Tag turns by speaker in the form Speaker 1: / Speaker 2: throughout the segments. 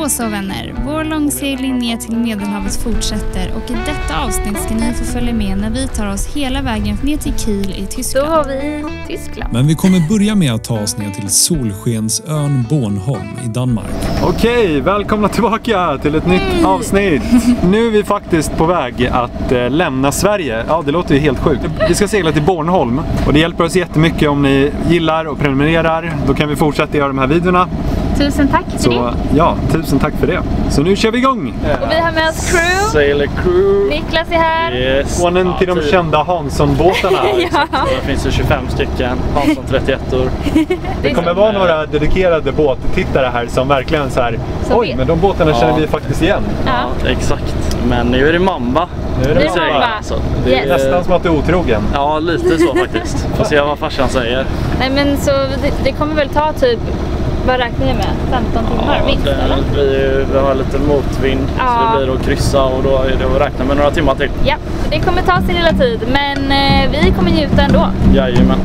Speaker 1: Då så vänner, vår långsegling ner till Medelhavet fortsätter och i detta avsnitt ska ni få följa med när vi tar oss hela vägen ner till Kiel i Tyskland.
Speaker 2: Då har vi Tyskland.
Speaker 3: Men vi kommer börja med att ta oss ner till solskensön Bornholm i Danmark.
Speaker 4: Okej, välkomna tillbaka till ett nytt avsnitt. Nu är vi faktiskt på väg att lämna Sverige. Ja, det låter ju helt sjukt. Vi ska segla till Bornholm och det hjälper oss jättemycket om ni gillar och prenumererar. Då kan vi fortsätta göra de här videorna.
Speaker 2: Tusen tack för det.
Speaker 4: Ja, tusen tack för det. Så nu kör vi igång!
Speaker 2: Och vi har med oss crew.
Speaker 5: Sailor crew.
Speaker 2: Niklas är här.
Speaker 5: Yes.
Speaker 4: Sonen till de kända Hansson-båtarna.
Speaker 2: Ja.
Speaker 5: Det finns ju 25 stycken Hansson 31or.
Speaker 4: Det kommer vara några dedikerade båttittare här som verkligen så här. Oj, men de båtarna känner vi faktiskt igen.
Speaker 2: Ja.
Speaker 5: Exakt. Men nu är det Mamba.
Speaker 4: Nu är det Mamba.
Speaker 5: Det är
Speaker 4: nästan som att du är otrogen.
Speaker 5: Ja, lite så faktiskt. Får se vad farsan säger.
Speaker 2: Nej men så det kommer väl ta typ, vad räknar ni med? 15 timmar minst eller?
Speaker 5: Vi har lite motvind så det blir att kryssa och då är det att räkna med några timmar till.
Speaker 2: Ja, det kommer ta sin lilla tid men vi kommer njuta ändå.
Speaker 5: Jajamän.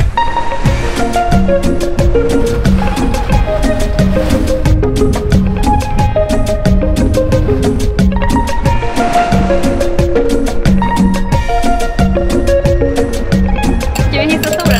Speaker 2: Ska vi hissa stolen?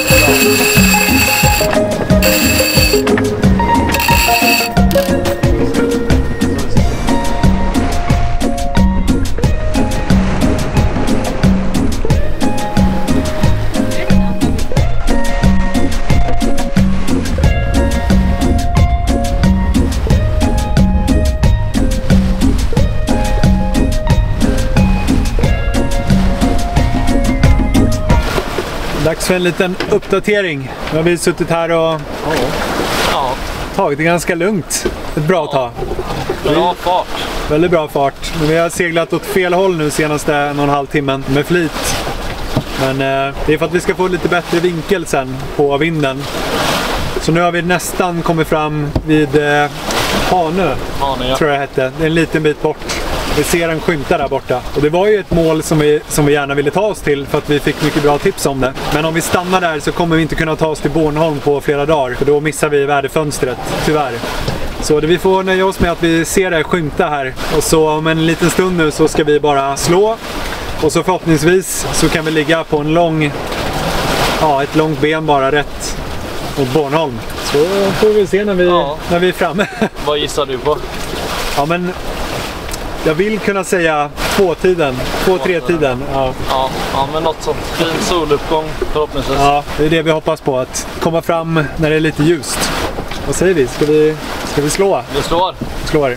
Speaker 4: Dags för en liten uppdatering. Nu har vi suttit här och tagit det ganska lugnt. Ett bra tag.
Speaker 5: Bra fart.
Speaker 4: Väldigt bra fart. Men vi har seglat åt fel håll nu senaste 1,5 timmen med flit. Men det är för att vi ska få lite bättre vinkel sen på vinden. Så nu har vi nästan kommit fram vid Hanö, tror jag det hette. Det är en liten bit bort. Vi ser en skymta där borta. Och det var ju ett mål som vi gärna ville ta oss till för att vi fick mycket bra tips om det. Men om vi stannar där så kommer vi inte kunna ta oss till Bornholm på flera dagar. För då missar vi väderfönstret, tyvärr. Så vi får nöja oss med att vi ser det skymta här. Och så om en liten stund nu så ska vi bara slå. Och så förhoppningsvis så kan vi ligga på ett långt ben bara rätt mot Bornholm. Så får vi se när vi är framme.
Speaker 5: Vad gissar du på?
Speaker 4: Ja men jag vill kunna säga 2-3-tiden. Ja,
Speaker 5: men något sånt. Fin soluppgång förhoppningsvis.
Speaker 4: Ja, det är det vi hoppas på. Att komma fram när det är lite ljust. Vad säger vi? Ska vi slå?
Speaker 5: Vi slår.
Speaker 4: Slår.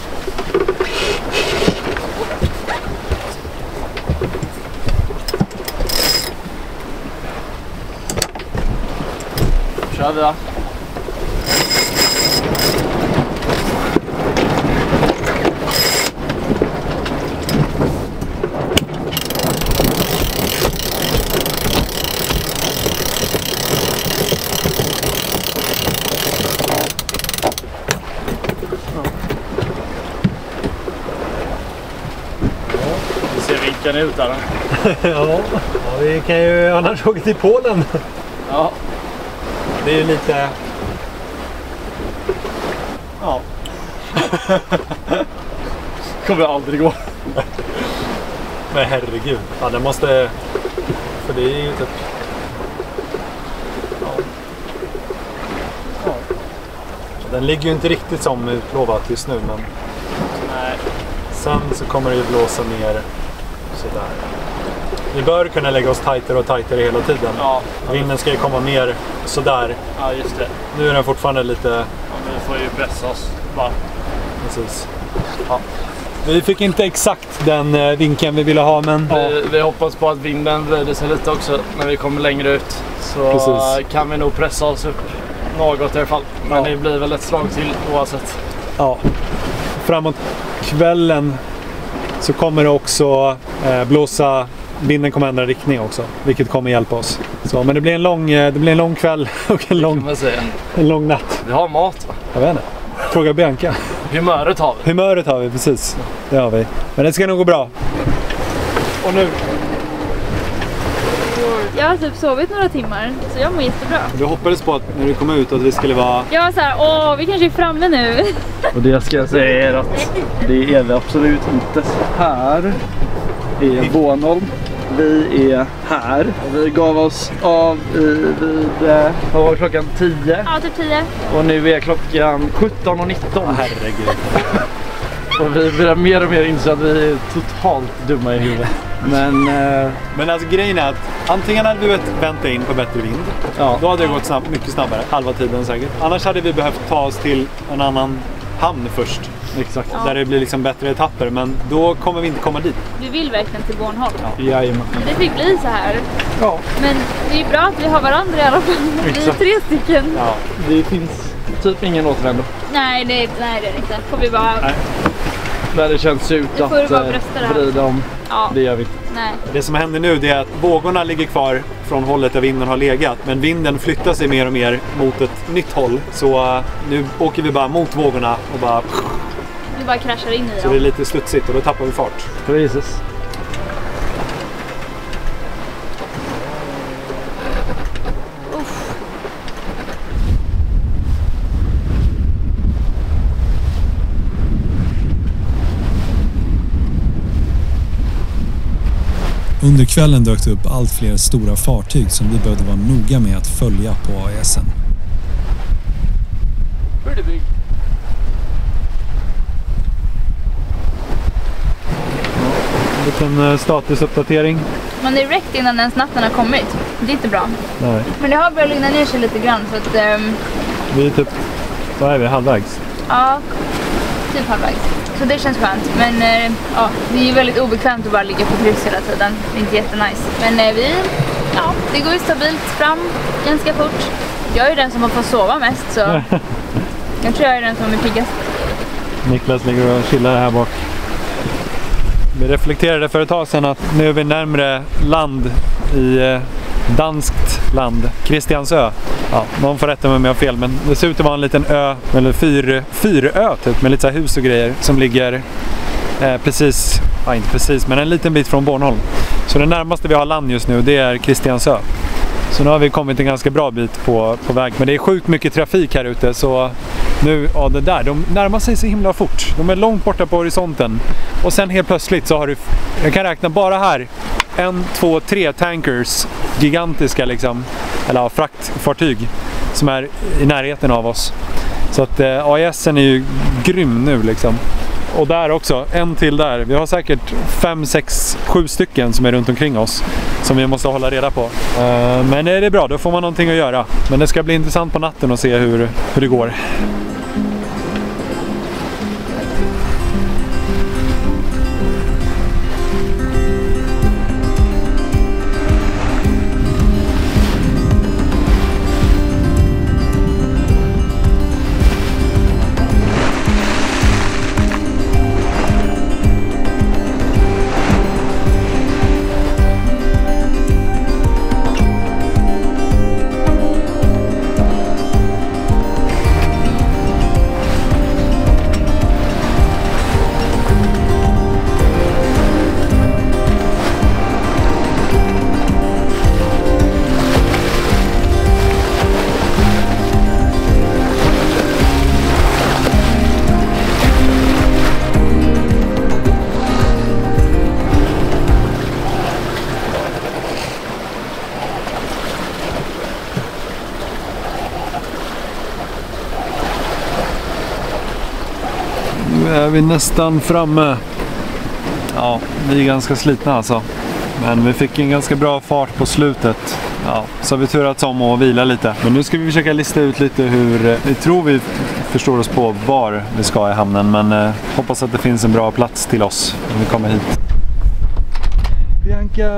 Speaker 5: Kör vi då. Vinkeln ut där.
Speaker 4: Ja, vi kan ju annars åka till Polen.
Speaker 5: Ja.
Speaker 4: Det är ju lite... Ja.
Speaker 5: Kommer aldrig gå.
Speaker 4: Men herregud. Ja, den måste... För det är ju typ... Ja. Den ligger ju inte riktigt som utlovat just nu, men...
Speaker 5: Nej.
Speaker 4: Sen så kommer det ju blåsa ner sådär. Vi bör kunna lägga oss tajtare och tajtare hela tiden.
Speaker 5: Ja.
Speaker 4: Vinden ska ju komma ner sådär.
Speaker 5: Ja, just det.
Speaker 4: Nu är den fortfarande lite...
Speaker 5: Ja, men vi får ju pressa oss bara.
Speaker 4: Precis. Ja. Vi fick inte exakt den vinkeln vi ville ha, men...
Speaker 5: Vi hoppas på att vinden vrider sig lite också när vi kommer längre ut. Så precis. Kan vi nog pressa oss upp något i alla fall. Men det blir väl ett slag till oavsett.
Speaker 4: Ja. Framåt kvällen så kommer det också blåsa, vinden kommer ändra riktning också, vilket kommer hjälpa oss. Så, men det blir en lång kväll och en lång natt.
Speaker 5: Vi har mat, va?
Speaker 4: Jag vet inte. Fråga Bianca.
Speaker 5: Humöret har vi.
Speaker 4: Precis. Det har vi. Men det ska nog gå bra. Och nu.
Speaker 2: Ja, Jag har typ sovit några timmar, så jag mår jättebra.
Speaker 4: Du hoppades på att när du kom ut att vi skulle vara...
Speaker 2: Jag var så här, vi kanske är framme nu.
Speaker 5: Och det jag ska säga är att det är vi absolut inte. Här är Bornholm. Vi är här. Vi gav oss av vad var klockan 10?
Speaker 2: Ja, typ 10.
Speaker 5: Och nu är klockan 17:19.
Speaker 4: Herregud.
Speaker 5: Och vi börjar mer och mer inse att vi är totalt dumma i huvudet.
Speaker 4: Men alltså grejen är att antingen hade vi väntat in på bättre vind.
Speaker 5: Ja.
Speaker 4: Då hade det gått mycket snabbare, halva tiden säkert. Annars hade vi behövt ta oss till en annan hamn först.
Speaker 5: Exakt.
Speaker 2: Ja.
Speaker 4: Där det blir liksom bättre etapper, men då kommer vi inte komma dit.
Speaker 2: Du vill verkligen till Bornholm.
Speaker 5: Ja. Jajamän.
Speaker 2: Det fick bli så här.
Speaker 5: Ja.
Speaker 2: Men det är ju bra att vi har varandra i alla fall. Vi är
Speaker 5: Exakt.
Speaker 2: 3 stycken.
Speaker 5: Ja. Det finns typ ingen återvändo.
Speaker 2: Nej, det är det inte. Får vi bara...
Speaker 4: Nej.
Speaker 5: Där det känns ut
Speaker 2: Nu får du bara
Speaker 5: att
Speaker 2: brösta det här.
Speaker 5: vrida om.
Speaker 2: Ja.
Speaker 5: Det gör vi inte.
Speaker 2: Nej.
Speaker 4: Det som händer nu är att vågorna ligger kvar från hållet där vinden har legat. Men vinden flyttar sig mer och mer mot ett nytt håll. Så nu åker vi bara mot vågorna och bara...
Speaker 2: Vi bara kraschar in i
Speaker 4: Så
Speaker 2: dem.
Speaker 4: det är lite studsigt och då tappar vi fart.
Speaker 5: Precis.
Speaker 3: Under kvällen dök det upp allt fler stora fartyg som vi behövde vara noga med att följa på AIS:en.
Speaker 5: Pretty big.
Speaker 4: En liten statusuppdatering.
Speaker 2: Man är wrecked innan ens natten har kommit. Det är inte bra.
Speaker 4: Nej.
Speaker 2: Men det har börjat lugna ner sig lite grann så att...
Speaker 4: Vi är typ... Vad är vi? Halvvägs?
Speaker 2: ja, typ halvvägs. Så det känns skönt. Men ja, det är ju väldigt obekvämt att bara ligga på kryss hela tiden. Det är inte jättenice. Men det går ju stabilt fram ganska fort. Jag är ju den som har fått sova mest så jag tror jag är den som är piggast.
Speaker 4: Niklas ligger och chillar här bak. Vi reflekterade för ett tag sedan att nu är vi närmare land i danskt land, Christiansö. Ja, någon får rätta mig om jag har fel, men det ser ut att vara en liten ö, eller fyrö typ, med lite så här hus och grejer som ligger precis, inte precis, men en liten bit från Bornholm. Så det närmaste vi har land just nu, det är Christiansö. Så nu har vi kommit en ganska bra bit på väg, men det är sjukt mycket trafik här ute så nu, de närmar sig så himla fort. De är långt borta på horisonten och sen helt plötsligt så har du, jag kan räkna bara här, 1, 2, 3 tankers, gigantiska liksom, eller fraktfartyg som är i närheten av oss. Så att AIS:en är ju grym nu liksom. Och där också, en till där. Vi har säkert 5, 6, 7 stycken som är runt omkring oss som vi måste hålla reda på. Men det är bra, då får man någonting att göra. Men det ska bli intressant på natten att se hur det går. Nu är vi nästan framme. Ja, vi är ganska slitna alltså. Men vi fick en ganska bra fart på slutet. Ja, så har vi turats om och vila lite. Men nu ska vi försöka lista ut lite hur vi tror vi förstår oss på var vi ska i hamnen. Men hoppas att det finns en bra plats till oss när vi kommer hit. Bianca!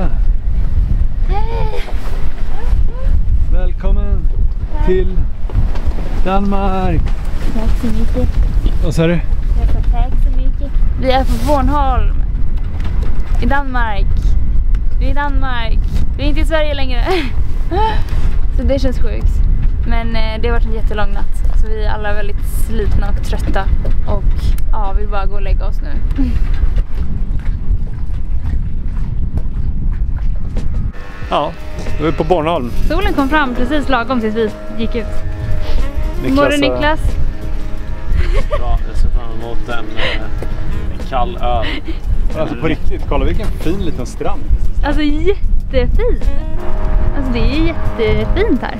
Speaker 2: Hej!
Speaker 4: Välkommen till Danmark!
Speaker 2: Tack så mycket.
Speaker 4: Vad sa du?
Speaker 2: Tack så mycket. Vi är på Bornholm. I Danmark. Vi är i Danmark. Vi är inte i Sverige längre. Så det känns sjukt. Men det har varit en jättelång natt. Så vi är alla väldigt slitna och trötta. Och ja, vi bara går och lägga oss nu.
Speaker 4: Ja, Vi är på Bornholm.
Speaker 2: Solen kom fram precis lagom tills vi gick ut. Morgon Niklas.
Speaker 5: Ja, jag ser fram emot en kall öl.
Speaker 4: Alltså på riktigt, kolla vilken fin liten strand.
Speaker 2: Alltså jättefin. Alltså det är jättefint här.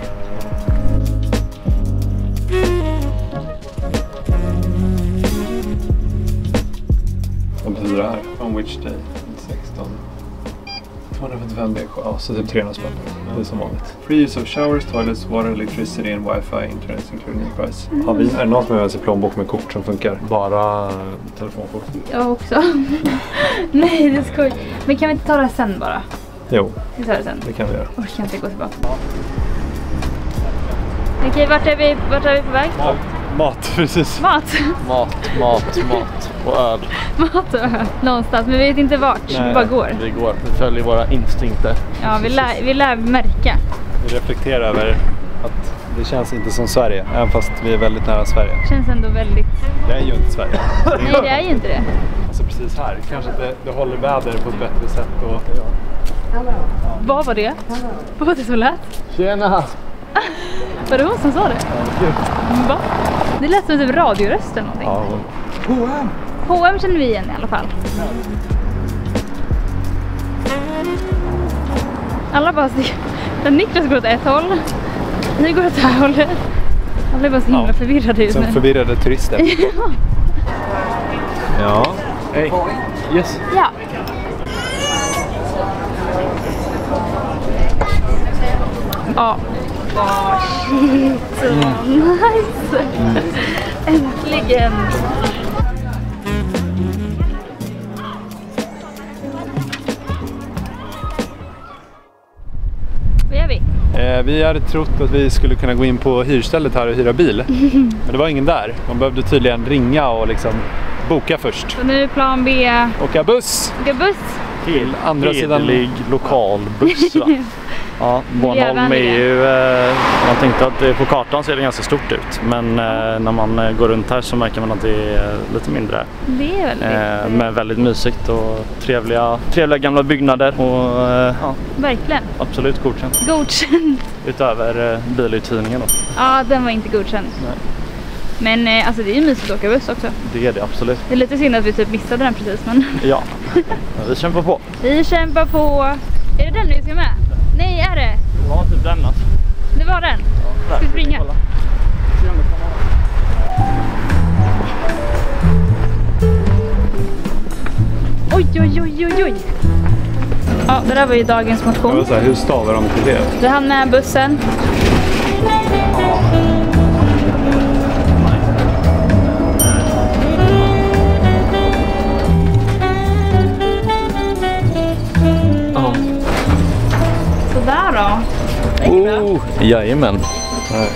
Speaker 4: Vad betyder det här? On which day? 16. 255 BK, ja så typ 300 spänn. Det är som vanligt. Free use of showers, toilets, water, electricity and wifi, internet including price. Är det någon som har med sig plånbok med kort som funkar? Bara telefonkort?
Speaker 2: Jag också. Nej, det är skoj. Men kan vi inte ta det sen bara?
Speaker 4: Jo,
Speaker 2: Vi tar det sen.
Speaker 4: det kan vi göra.
Speaker 2: Orkar inte gå tillbaka. Okej, vart är vi på väg?
Speaker 4: Mat, precis.
Speaker 2: Mat.
Speaker 5: Mat och öl.
Speaker 2: Mat och öl. Någonstans, men vi vet inte vart.
Speaker 4: Nej.
Speaker 2: Vi bara går.
Speaker 5: Vi följer våra instinkter.
Speaker 2: Ja, vi lär märka.
Speaker 4: Vi reflekterar över att det känns inte som Sverige, även fast vi är väldigt nära Sverige.
Speaker 2: Känns ändå väldigt...
Speaker 4: Det är ju inte Sverige.
Speaker 2: Nej, det är ju inte det.
Speaker 4: Alltså precis här, kanske det håller väder på ett bättre sätt. Och...
Speaker 2: Vad var det? Vad var det som lät?
Speaker 5: Tjena!
Speaker 2: Var det hon som sa det? Va? Det lät som typ radioröst eller någonting.
Speaker 4: Ja.
Speaker 2: H&M känner vi igen i alla fall. Alla bara ser... Niklas går åt ett håll. Ni går åt det här hållet. Alla är bara så himla förvirrade just
Speaker 4: Som
Speaker 2: nu.
Speaker 4: förvirrade turister. Ja. Hej. Yes.
Speaker 2: Ja. Ja. Shit, så nice. Äntligen. Vad gör vi?
Speaker 4: Vi hade trott att vi skulle kunna gå in på hyrstället här och hyra bil. Men det var ingen där. Man behövde tydligen ringa och liksom boka först.
Speaker 2: Så nu är plan B.
Speaker 4: Åka buss
Speaker 2: Åka buss.
Speaker 4: till andra sidan.
Speaker 5: Hederlig lokal buss, va? Ja, Bornholm är ju... man tänkte att det på kartan ser det ganska stort ut. Men när man går runt här så märker man att det är lite mindre.
Speaker 2: Det är väldigt...
Speaker 5: Men väldigt mysigt och trevliga gamla byggnader. Och ja,
Speaker 2: Verkligen.
Speaker 5: absolut godkänt.
Speaker 2: Godkänd.
Speaker 5: Utöver biluthyrningen då.
Speaker 2: Ja, den var inte godkänd.
Speaker 5: Nej.
Speaker 2: Men alltså det är ju mysigt att åka buss också.
Speaker 5: Det är det absolut.
Speaker 2: Det är lite synd att vi typ missade den precis, men...
Speaker 5: Ja, vi kämpar på.
Speaker 2: Vi kämpar på. Är det den vi ska med? Nej, är det?
Speaker 5: Det var typ den alltså.
Speaker 2: Det var den. Ska vi springa? Oj, oj, oj, oj, oj. Ja, det där var ju dagens
Speaker 4: Jag
Speaker 2: motion.
Speaker 4: vill säga, hur stavar de till det?
Speaker 2: Du hann med bussen. Sådär då.
Speaker 5: Jajamän.
Speaker 4: Nej.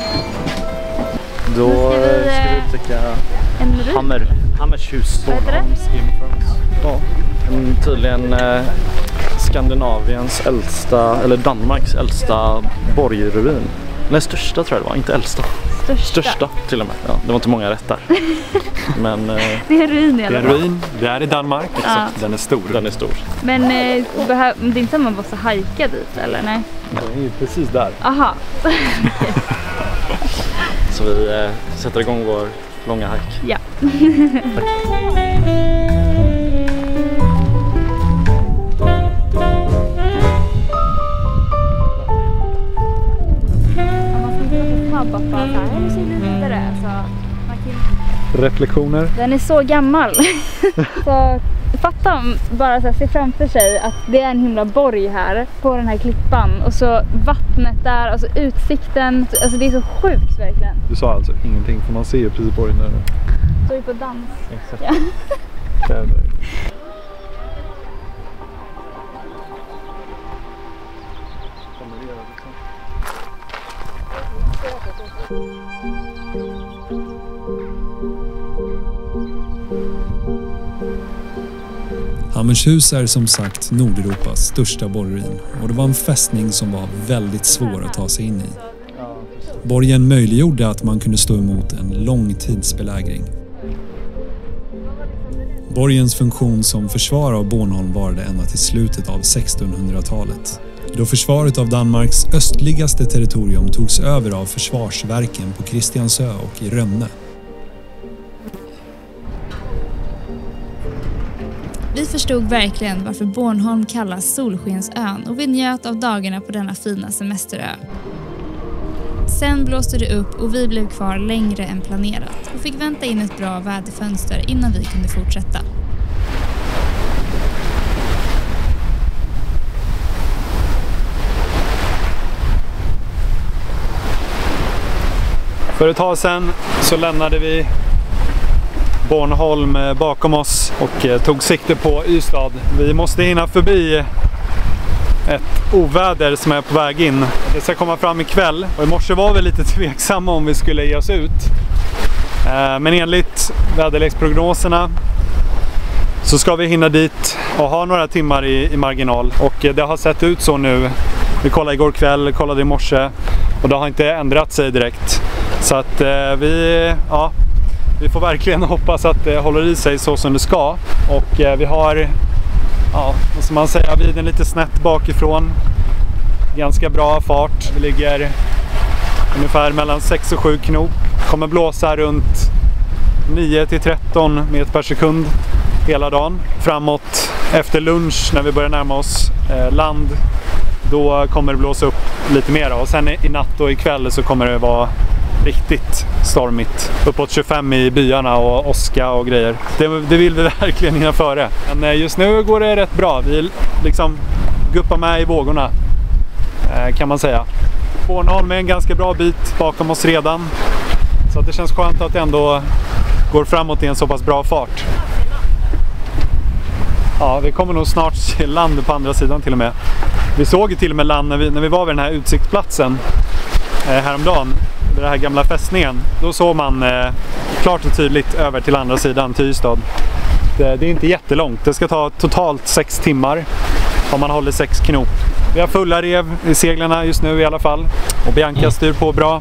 Speaker 5: Då
Speaker 2: ska vi,
Speaker 5: vi upptäcka
Speaker 2: En ruin.
Speaker 5: Hammershus.
Speaker 2: Vad heter det?
Speaker 5: Ja, tydligen Skandinaviens äldsta, eller Danmarks äldsta borgruin. Nej, största tror jag det var, inte äldsta. Största till och med. Ja, det var inte många rätt där. Men
Speaker 2: Det är en ruin i
Speaker 4: Det
Speaker 2: alla
Speaker 4: är
Speaker 2: fall.
Speaker 4: en ruin, det är i Danmark.
Speaker 2: Ja.
Speaker 4: Den är stor.
Speaker 5: den är stor.
Speaker 2: Men det är inte som man måste hajka dit, eller? Nej.
Speaker 4: Den är ju precis där.
Speaker 2: Aha.
Speaker 5: Så vi sätter igång vår långa hike.
Speaker 2: Ja.
Speaker 4: Reflektioner.
Speaker 2: Den är så gammal. Så fatta bara så här, se framför sig att det är en himla borg här på den här klippan och så vattnet där, alltså utsikten, alltså det är så sjukt verkligen.
Speaker 4: Du sa alltså ingenting, för man ser ju precis borgen där.
Speaker 2: Står ju på dans.
Speaker 4: Exakt.
Speaker 2: Ja.
Speaker 3: Hammershus är som sagt Nordeuropas största borgruin och det var en fästning som var väldigt svår att ta sig in i. Borgen möjliggjorde att man kunde stå emot en lång tidsbelägring. Borgens funktion som försvar av Bornholm varade ända till slutet av 1600-talet då försvaret av Danmarks östligaste territorium togs över av försvarsverken på Christiansö och i Rönne.
Speaker 1: Vi förstod verkligen varför Bornholm kallas Solskensön och vi njöt av dagarna på denna fina semesterö. Sen blåste det upp och vi blev kvar längre än planerat och fick vänta in ett bra väderfönster innan vi kunde fortsätta.
Speaker 4: För ett tag sedan så lämnade vi Bornholm bakom oss och tog sikte på Ystad. Vi måste hinna förbi ett oväder som är på väg in. Det ska komma fram ikväll och i morse var vi lite tveksamma om vi skulle ge oss ut. Men enligt väderleksprognoserna så ska vi hinna dit och ha några timmar i marginal. Och det har sett ut så nu. Vi kollade igår kväll, kollade i morse och det har inte ändrat sig direkt. Så att vi får verkligen hoppas att det håller i sig så som det ska. Och vi har, vad ska man säga, vid en lite snett bakifrån. Ganska bra fart. Vi ligger ungefär mellan 6 och 7 knop. Kommer blåsa runt 9 till 13 meter per sekund hela dagen. Framåt efter lunch när vi börjar närma oss land, då kommer det blåsa upp lite mer. Och sen i natt och ikväll så kommer det vara riktigt stormigt. Uppåt 25 i byarna och åska och grejer. Det vill vi verkligen hinna före. Men just nu går det rätt bra. Vi liksom guppar med i vågorna, kan man säga. Bornholm är en ganska bra bit bakom oss redan. Så att det känns skönt att det ändå går framåt i en så pass bra fart. Ja, vi kommer nog snart till land på andra sidan till och med. Vi såg ju till och med land när vi var vid den här utsiktsplatsen häromdagen. Den här gamla fästningen. Då såg man klart och tydligt över till andra sidan, till Ystad. Det är inte jättelångt. Det ska ta totalt 6 timmar om man håller 6 knop. Vi har fulla rev i seglarna just nu i alla fall. Och Bianca styr på bra.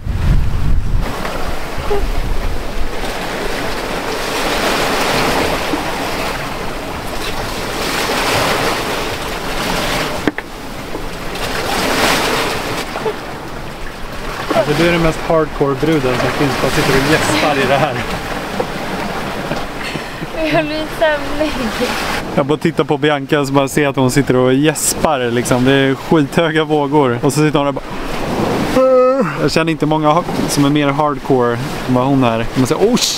Speaker 4: Du är den mest hardcore bruden som finns. Bara sitter och gäspar i det här.
Speaker 2: Jag blir sömnig.
Speaker 4: Jag bara tittar på Bianca och bara ser att hon sitter och gäspar liksom. Det är skithöga vågor. Och så sitter hon där bara... Jag känner inte många som är mer hardcore än vad hon är. Man säger, oh!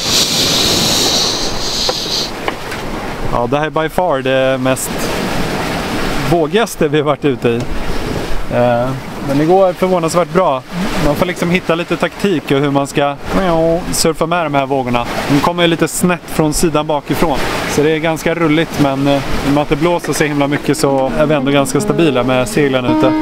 Speaker 4: Ja, det här är by far det mest vågigaste vi har varit ute i. Men det går förvånansvärt bra. Man får liksom hitta lite taktik och hur man ska surfa med de här vågorna. De kommer lite snett från sidan bakifrån. Så det är ganska rulligt, men i och med att det blåser så himla mycket så är vi ändå ganska stabila med seglen ute.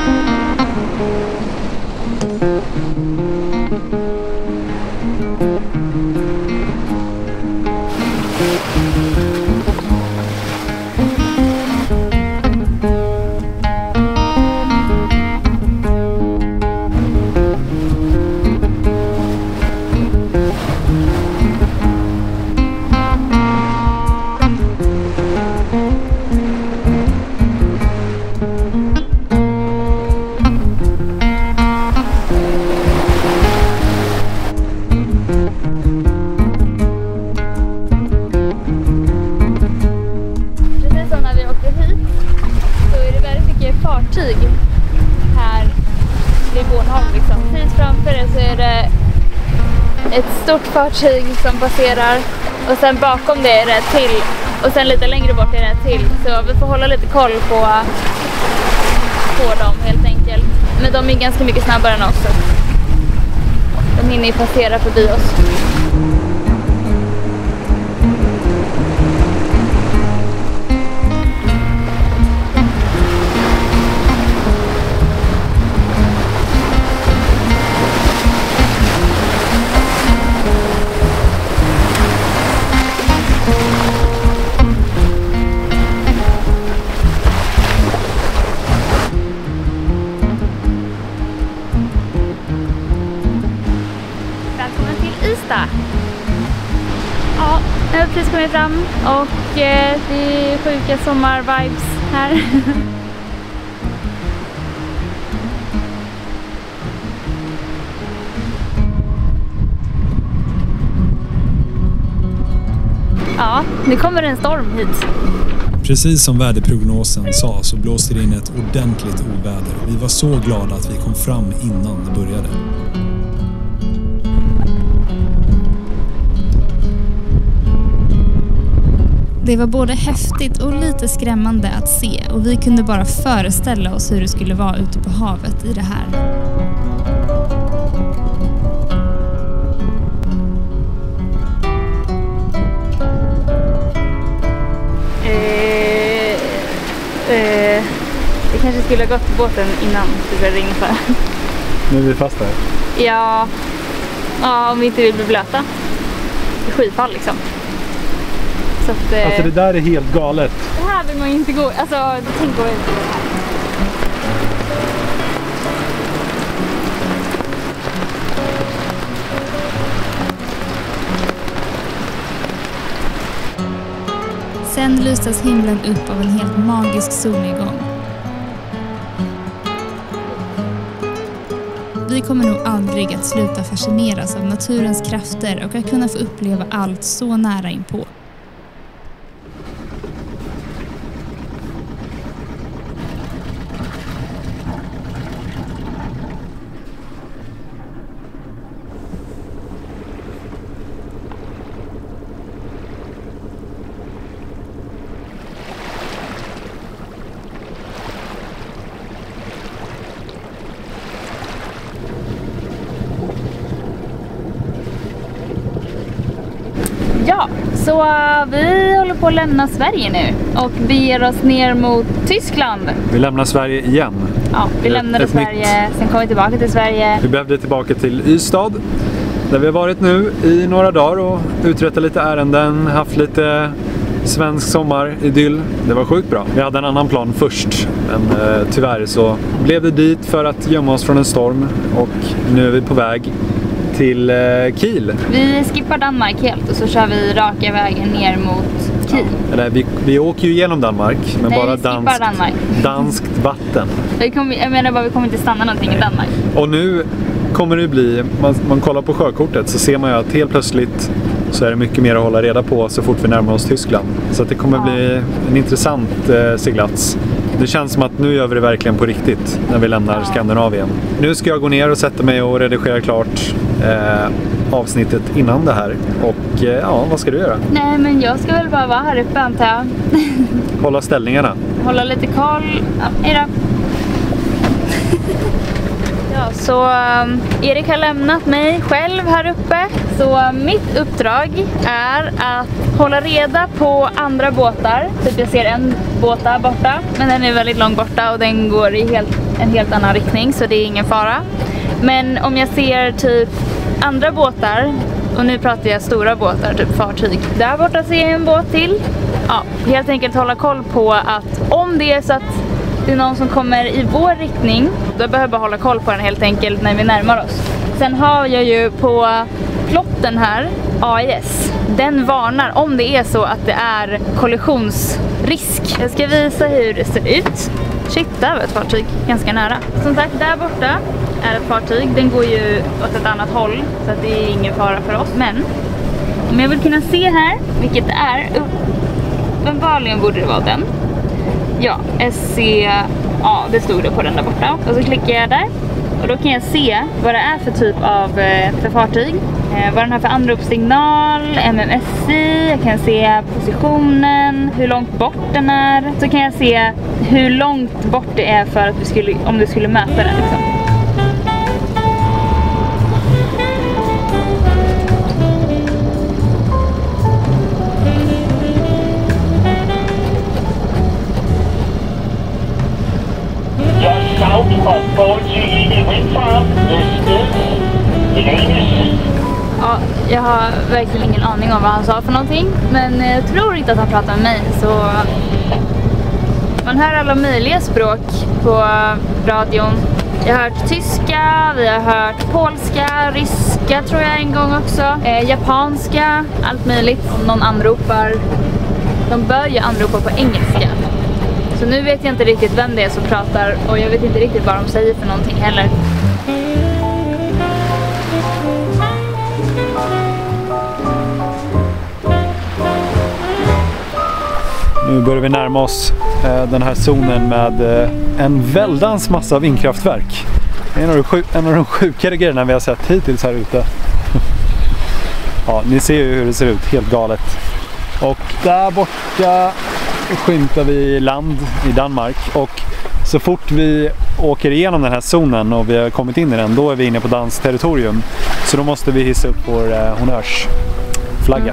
Speaker 2: Här vid Bornholm liksom. Precis framför det så är det ett stort fartyg som passerar och sen bakom det är det till och sen lite längre bort är det till. Så vi får hålla lite koll på dem helt enkelt. Men de är ganska mycket snabbare än oss. De hinner ju passera förbi oss. Ja, nu har vi precis kommit fram och det är sjuka sommarvibes här. Ja, nu kommer en storm hit.
Speaker 3: Precis som väderprognosen sa så blåste det in ett ordentligt oväder. Vi var så glada att vi kom fram innan det började.
Speaker 1: Det var både häftigt och lite skrämmande att se och vi kunde bara föreställa oss hur det skulle vara ute på havet i det här.
Speaker 2: Det kanske skulle ha gått på båten innan det började regna för.
Speaker 4: Nu är vi fast här.
Speaker 2: Ja, om vi inte vill bli blöta. Det är skyfall liksom. Så att,
Speaker 4: Alltså det där är helt galet.
Speaker 2: det här vill man ju inte gå, alltså tänk på det här.
Speaker 1: Sen lystes himlen upp av en helt magisk solnedgång. Vi kommer nog aldrig att sluta fascineras av naturens krafter och att kunna få uppleva allt så nära inpå.
Speaker 2: Ja, så vi håller på att lämna Sverige nu och beger oss ner mot Tyskland.
Speaker 4: Vi lämnar Sverige igen.
Speaker 2: Ja, vi lämnade Sverige, sen kom vi tillbaka till Sverige.
Speaker 4: Vi behövde tillbaka till Ystad där vi har varit nu i några dagar och uträttat lite ärenden, haft lite svensk sommaridyll. Det var sjukt bra. Vi hade en annan plan först, men tyvärr så blev det dit för att gömma oss från en storm och nu är vi på väg till Kiel.
Speaker 2: Vi skippar Danmark helt och så kör vi raka vägen ner mot Kiel.
Speaker 4: Ja, eller vi åker ju genom Danmark, men
Speaker 2: nej,
Speaker 4: bara danskt vatten.
Speaker 2: Vi kommer inte stanna någonting i Danmark.
Speaker 4: Och nu kommer det bli, man kollar på sjökortet så ser man ju att helt plötsligt så är det mycket mer att hålla reda på så fort vi närmar oss Tyskland. Så att det kommer bli en intressant seglats. Det känns som att nu gör vi det verkligen på riktigt när vi lämnar Skandinavien. Nu ska jag gå ner och sätta mig och redigera klart avsnittet innan det här. Och ja, vad ska du göra?
Speaker 2: Nej, men jag ska väl bara vara här uppe antar jag.
Speaker 4: Hålla ställningarna.
Speaker 2: Hålla lite koll. Ja, hejdå. Ja, så Erik har lämnat mig själv här uppe. Så mitt uppdrag är att hålla reda på andra båtar. Typ jag ser en båt där borta, men den är väldigt långt borta och den går i en helt annan riktning så det är ingen fara. Men om jag ser typ andra båtar, och nu pratar jag stora båtar, typ fartyg. Där borta ser jag en båt till. Ja, helt enkelt hålla koll på att om det är så att det är någon som kommer i vår riktning, då behöver jag bara hålla koll på den helt enkelt när vi närmar oss. Sen har jag ju på plotten här, AIS, den varnar om det är så att det är kollisionsrisk. Jag ska visa hur det ser ut. Shit, där var ett fartyg ganska nära. Som sagt, där borta är ett fartyg. Den går ju åt ett annat håll så att det är ingen fara för oss. Men om jag vill kunna se här, vilket det är, uppenbarligen borde det vara den. Ja, SC, ja det stod det på den där borta. Och så klickar jag där och då kan jag se vad det är för typ av för fartyg. Vad den har för anropssignal, MMSI, jag kan se positionen, hur långt bort den är. Så kan jag se hur långt bort det är för att om du skulle mäta den liksom. Ja, jag har verkligen ingen aning om vad han sa för någonting, men jag tror inte att han pratar med mig, så man hör alla möjliga språk på radion. Jag har hört tyska, vi har hört polska, ryska tror jag en gång också, japanska, allt möjligt. Om någon anropar, de bör ju anropa på engelska. Så nu vet jag inte riktigt vem det är som pratar och jag vet inte riktigt vad de säger för någonting heller.
Speaker 4: Nu börjar vi närma oss den här zonen med en väldans massa vindkraftverk. En av de sjukare grejerna vi har sett hittills här ute. Ja, ni ser ju hur det ser ut, helt galet. Och där borta skymtar vi land i Danmark, och så fort vi åker igenom den här zonen och vi har kommit in i den, då är vi inne på danskt territorium. Så då måste vi hissa upp vår honnörsflagga.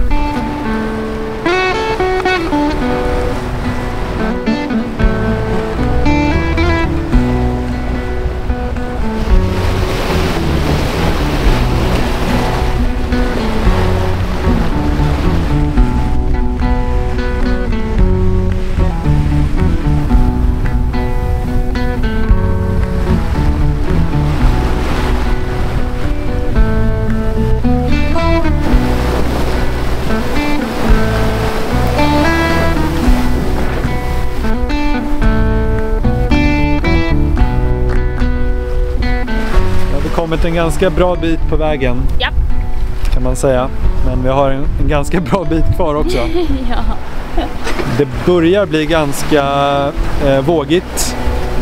Speaker 4: Kommit en ganska bra bit på vägen,
Speaker 2: ja,
Speaker 4: kan man säga. Men vi har en ganska bra bit kvar också.
Speaker 2: ja.
Speaker 4: Det börjar bli ganska vågigt.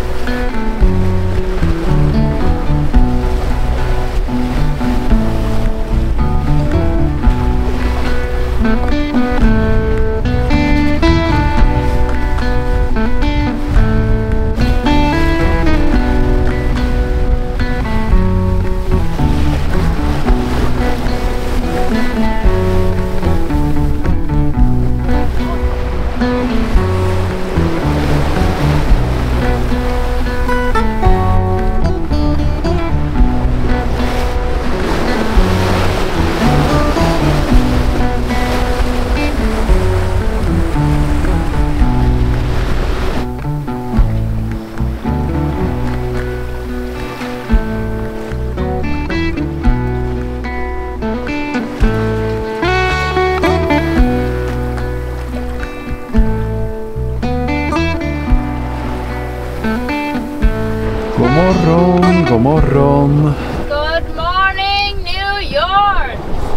Speaker 4: God morgon.
Speaker 2: Good morning New York!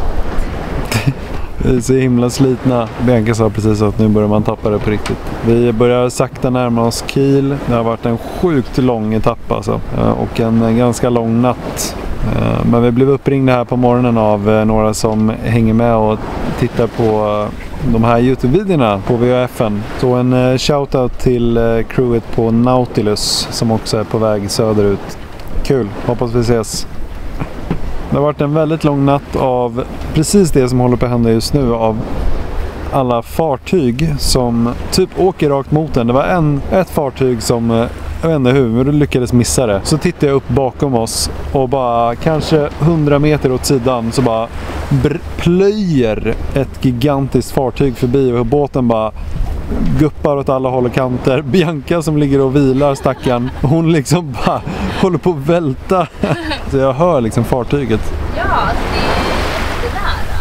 Speaker 4: Vi är så himla slitna. Bianca sa precis att nu börjar man tappa det på riktigt. Vi börjar sakta närma oss Kiel. Det har varit en sjukt lång etapp alltså. Och en ganska lång natt. Men vi blev uppringda här på morgonen av några som hänger med och tittar på de här YouTube-videorna på VHF:en. Så en shoutout till crewet på Nautilus som också är på väg söderut. Kul, hoppas vi ses. Det har varit en väldigt lång natt av precis det som håller på att hända just nu, av alla fartyg som typ åker rakt mot den. Det var ett fartyg som, jag vet inte hur, men du lyckades missa det. Så tittar jag upp bakom oss och bara kanske 100 meter åt sidan så bara plöjer ett gigantiskt fartyg förbi och båten bara guppar åt alla håll och kanter. Bianca som ligger och vilar, stackarn, hon liksom bara håller på att välta. Så jag hör liksom fartyget.
Speaker 2: Ja, det är nära.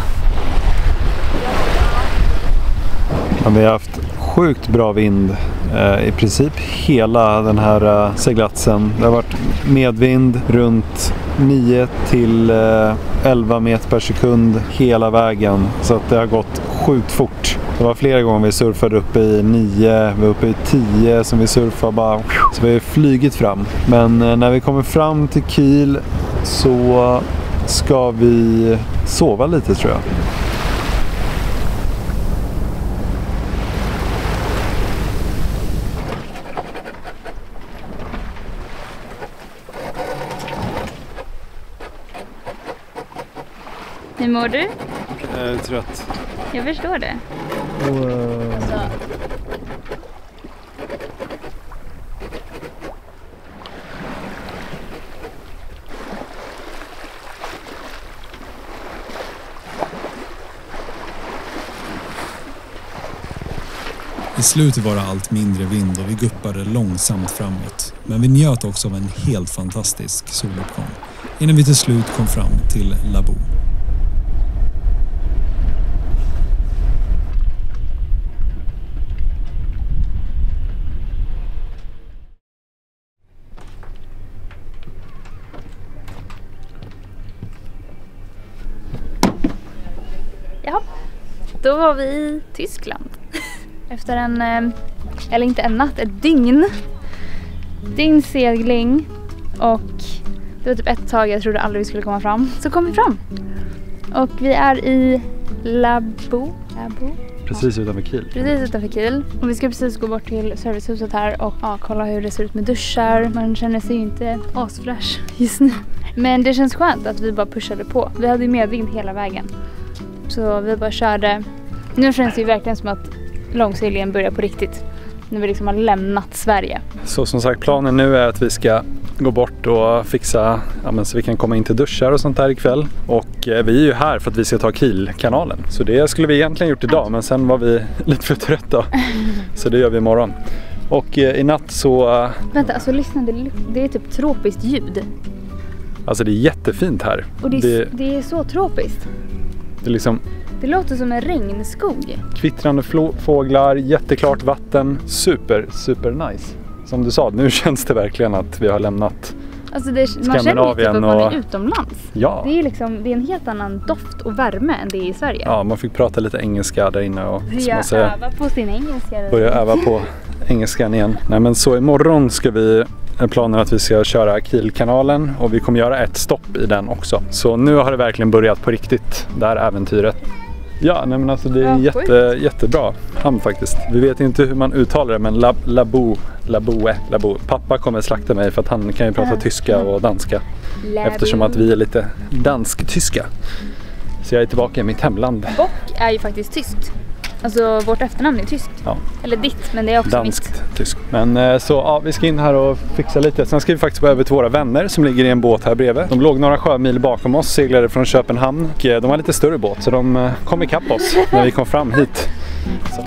Speaker 4: Ja, vi har haft sjukt bra vind i princip hela den här seglatsen. Det har varit medvind runt 9 till 11 meter per sekund hela vägen. Så att det har gått sjukt fort. Det var flera gånger vi surfade uppe i 9, vi var uppe i 10 som vi surfade bara. Så vi har flygit fram. Men när vi kommer fram till Kiel så ska vi sova lite, tror jag.
Speaker 2: Hur mår du?
Speaker 4: Jag är trött.
Speaker 2: Jag förstår det.
Speaker 3: I slutet var det allt mindre vind och vi guppade långsamt framåt. Men vi njöt också av en helt fantastisk soluppgång innan vi till slut kom fram till Labo.
Speaker 2: Ja, då var vi i Tyskland. Efter en, eller inte en natt, ett dygn segling. Och det var typ ett tag jag trodde aldrig vi skulle komma fram. Så kom vi fram. Och vi är i Labo.
Speaker 4: Precis utanför Kiel.
Speaker 2: Precis utanför Kiel. Och vi ska precis gå bort till servicehuset här och kolla hur det ser ut med duschar. Man känner sig ju inte asfräsch just nu. Men det känns skönt att vi bara pushade på. Vi hade ju medvind hela vägen. Så vi bara körde. Nu känns det ju verkligen som att långseglingen börjar på riktigt. När vi liksom har lämnat Sverige.
Speaker 4: Så som sagt, planen nu är att vi ska gå bort och fixa så vi kan komma in till duschar och sånt där ikväll. Och vi är ju här för att vi ska ta Kielkanalen. Så det skulle vi egentligen gjort idag, men sen var vi lite för trötta. Så det gör vi imorgon. Och i natt så...
Speaker 2: Vänta, alltså lyssna, det är typ tropiskt ljud.
Speaker 4: Alltså det är jättefint här.
Speaker 2: Och det är så tropiskt.
Speaker 4: Det är liksom...
Speaker 2: Det låter som en regnskog.
Speaker 4: Kvittrande fåglar, jätteklart vatten. Super nice. Som du sa, nu känns det verkligen att vi har lämnat
Speaker 2: alltså man känner ju typ att man är utomlands.
Speaker 4: Ja.
Speaker 2: Det är en helt annan doft och värme än det är i Sverige.
Speaker 4: Ja, man fick prata lite engelska där inne. Och
Speaker 2: öva på sin engelska.
Speaker 4: Börja öva på engelskan igen. Nej, men så imorgon ska vi... Planen att vi ska köra Kielkanalen och vi kommer göra ett stopp i den också. Så nu har det verkligen börjat på riktigt, det här äventyret. Ja, nej men alltså det är jättebra hamn faktiskt. Vi vet inte hur man uttalar det, men Labo. Pappa kommer slakta mig för att han kan ju prata tyska och danska. Eftersom att vi är lite dansk-tyska. Så jag är tillbaka i mitt hemland.
Speaker 2: Bock är ju faktiskt tyskt. Alltså vårt efternamn är tyskt.
Speaker 4: Ja.
Speaker 2: Eller ditt, men det är också
Speaker 4: danskt, tyskt. Men så ja, vi ska in här och fixa lite. Sen ska vi faktiskt gå över till våra vänner som ligger i en båt här bredvid. De låg några sjömil bakom oss, seglade från Köpenhamn. Och de har lite större båt så de kom ikapp oss när vi kom fram hit. Så.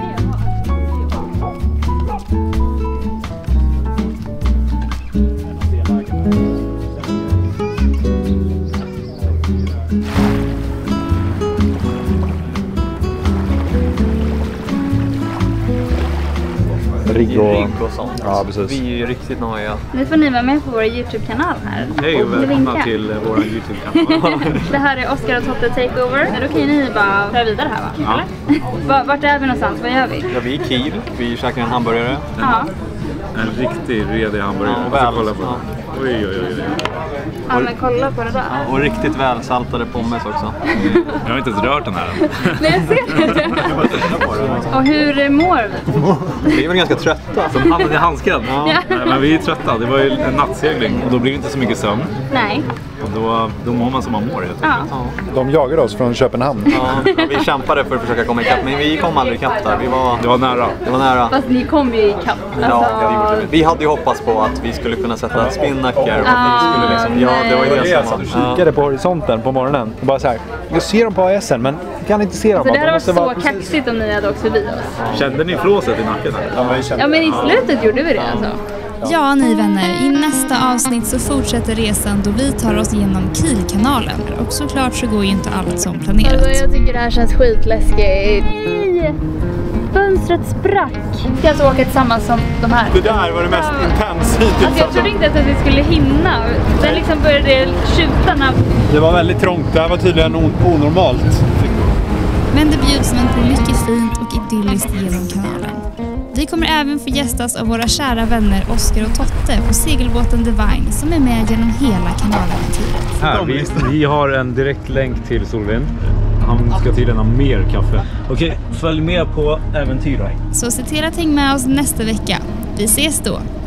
Speaker 4: Rigg och sånt. Ja, precis. Vi är ju riktigt nojiga.
Speaker 2: Nu får ni vara med på vår YouTube-kanal här.
Speaker 4: Hej och välkomna till vår YouTube-kanal.
Speaker 2: Det här är Oskar och Totte Takeover. Men då kan ni bara köra vidare här, va? Ja. Vart är vi någonstans? Vad gör vi?
Speaker 6: Ja, vi är i Kiel. Vi käkar en hamburgare.
Speaker 2: Ja.
Speaker 7: En riktig redig hamburgare.
Speaker 6: Ja,
Speaker 7: kolla på den. Oj.
Speaker 2: Ja, men kolla på det där.
Speaker 6: Ja, och riktigt välsaltade pommes också.
Speaker 7: Jag har inte ens rört den här än.
Speaker 2: Nej, jag ser det. Och hur mår vi?
Speaker 6: Vi är väl ganska trötta.
Speaker 7: Som handen i handsken. Ja. Nej, men vi är trötta. Det var ju en nattsegling. Och då blir det inte så mycket sömn.
Speaker 2: Nej.
Speaker 7: Och då mår man som man mår helt enkelt.
Speaker 2: Ja.
Speaker 4: De jagade oss från Köpenhamn.
Speaker 6: Ja, vi kämpade för att försöka komma ikapp. Men vi kom aldrig ikapp där.
Speaker 7: Det var nära.
Speaker 6: Det var nära.
Speaker 2: Fast ni kom ju ikapp.
Speaker 6: Ja, vi hade ju hoppats på att vi skulle kunna sätta spinnaker. Och att vi skulle liksom, det var ju det som
Speaker 4: du kikade på horisonten på morgonen. Och bara så här, jag ser dem på AS:en men jag kan inte se dem.
Speaker 2: Så det hade varit så kaxigt om ni hade åkt förbi oss.
Speaker 7: Kände ni flåset i nacken?
Speaker 2: Ja, men i slutet gjorde vi det alltså.
Speaker 1: Ja, ni vänner, i nästa avsnitt så fortsätter resan då vi tar oss igenom Kielkanalen. Och såklart så går ju inte allt som planerat.
Speaker 2: Alltså, jag tycker det här känns skitläskigt. Nej! Fönstret sprack. Vi ska alltså åka tillsammans som de här.
Speaker 4: Det där var det mest intens hittills.
Speaker 2: Alltså, jag trodde inte att vi skulle hinna. Sen liksom började tjutarna.
Speaker 4: Det var väldigt trångt. Det här var tydligen onormalt.
Speaker 1: Men det bjuds men på mycket fint och idylliskt genom kanalen. Vi kommer även få gästas av våra kära vänner Oskar och Totte på segelbåten Divine som är med genom hela kanaläventyret.
Speaker 7: Här, vi har en direkt länk till Solvind. Han ska tydligen ha mer kaffe. Okej, följ med på äventyret.
Speaker 1: Så se till att hänga med oss nästa vecka. Vi ses då!